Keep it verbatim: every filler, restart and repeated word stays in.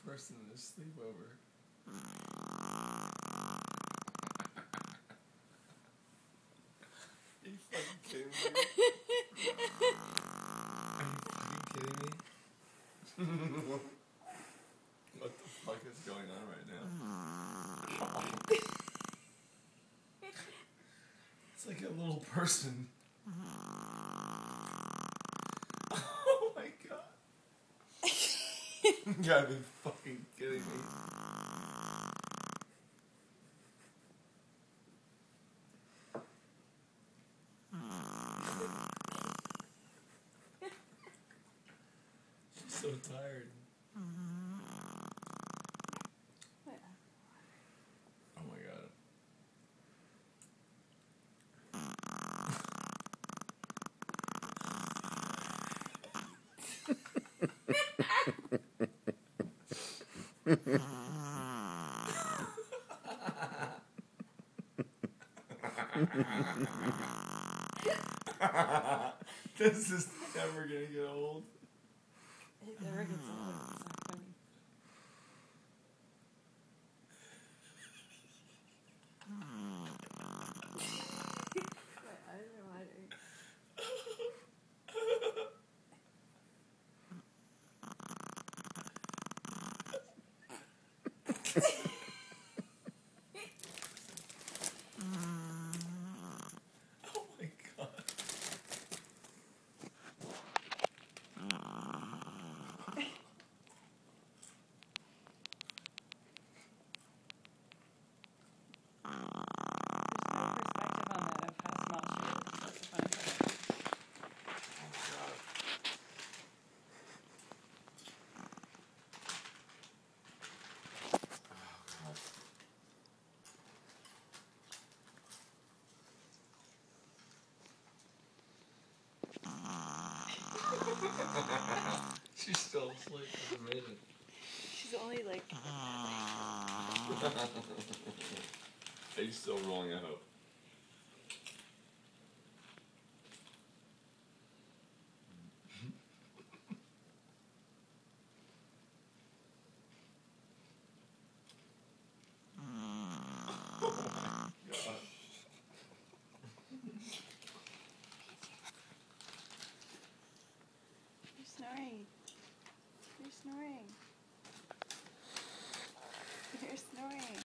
person in this sleepover. Are you fucking kidding me? Are you fucking kidding me? What the fuck is going on right now? It's like a little person. Oh my god. You gotta be fucking kidding me. She's so tired. Oh my god. This is never gonna get old. It never gets old. It's not funny. My eyes are watering. Oh my god. She's still asleep. It's amazing. She's only like. Are you still rolling out? Oh my god. You're snoring.